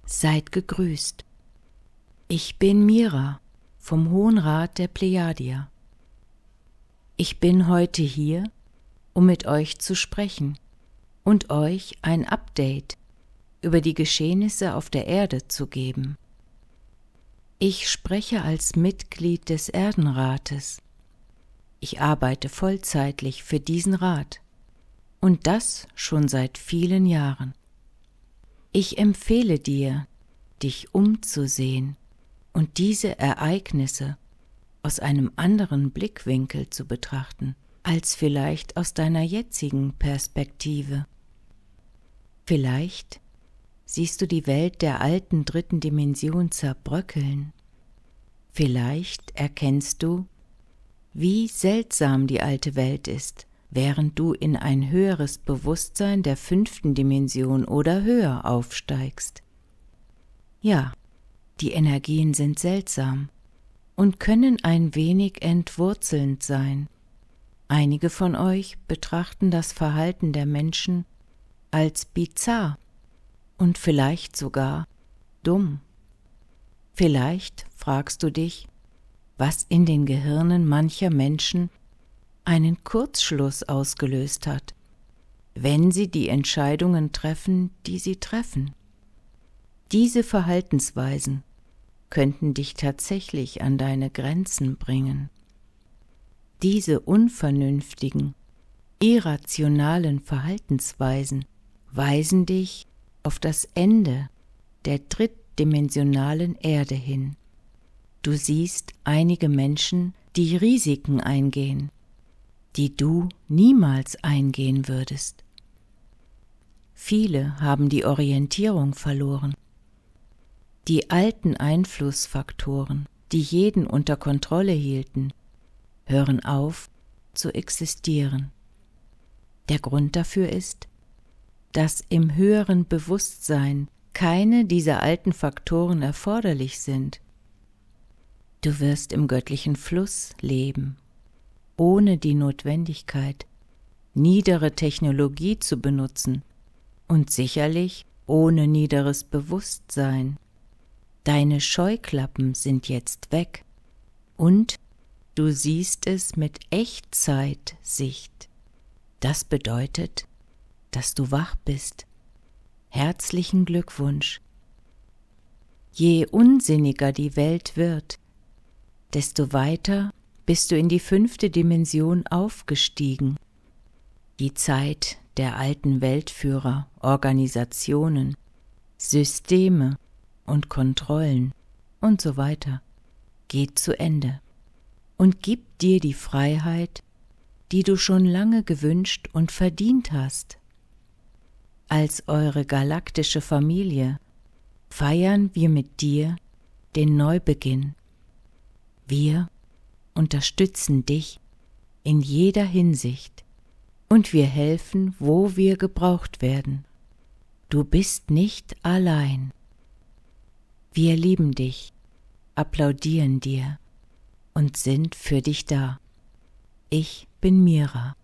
Seid gegrüßt. Ich bin Mira vom Hohen Rat der Plejadier. Ich bin heute hier, um mit euch zu sprechen und euch ein Update über die Geschehnisse auf der Erde zu geben. Ich spreche als Mitglied des Erdenrates. Ich arbeite vollzeitlich für diesen Rat und das schon seit vielen Jahren. Ich empfehle dir, dich umzusehen und diese Ereignisse aus einem anderen Blickwinkel zu betrachten, als vielleicht aus deiner jetzigen Perspektive. Vielleicht siehst du die Welt der alten dritten Dimension zerbröckeln. Vielleicht erkennst du, wie seltsam die alte Welt ist, während du in ein höheres Bewusstsein der fünften Dimension oder höher aufsteigst. Ja, die Energien sind seltsam und können ein wenig entwurzelnd sein. Einige von euch betrachten das Verhalten der Menschen als bizarr und vielleicht sogar dumm. Vielleicht fragst du dich, was in den Gehirnen mancher Menschen einen Kurzschluss ausgelöst hat, wenn sie die Entscheidungen treffen, die sie treffen. Diese Verhaltensweisen könnten dich tatsächlich an deine Grenzen bringen. Diese unvernünftigen, irrationalen Verhaltensweisen weisen dich auf das Ende der drittdimensionalen Erde hin. Du siehst einige Menschen, die Risiken eingehen, die du niemals eingehen würdest. Viele haben die Orientierung verloren. Die alten Einflussfaktoren, die jeden unter Kontrolle hielten, hören auf zu existieren. Der Grund dafür ist, dass im höheren Bewusstsein keine dieser alten Faktoren erforderlich sind. Du wirst im göttlichen Fluss leben, ohne die Notwendigkeit, niedere Technologie zu benutzen und sicherlich ohne niederes Bewusstsein. Deine Scheuklappen sind jetzt weg und du siehst es mit Echtzeitsicht. Das bedeutet, dass du wach bist. Herzlichen Glückwunsch. Je unsinniger die Welt wird, desto weiter bist du in die fünfte Dimension aufgestiegen. Die Zeit der alten Weltführer, Organisationen, Systeme und Kontrollen und so weiter geht zu Ende und gibt dir die Freiheit, die du schon lange gewünscht und verdient hast. Als eure galaktische Familie feiern wir mit dir den Neubeginn. Wir unterstützen dich in jeder Hinsicht und wir helfen, wo wir gebraucht werden. Du bist nicht allein. Wir lieben dich, applaudieren dir und sind für dich da. Ich bin Mira.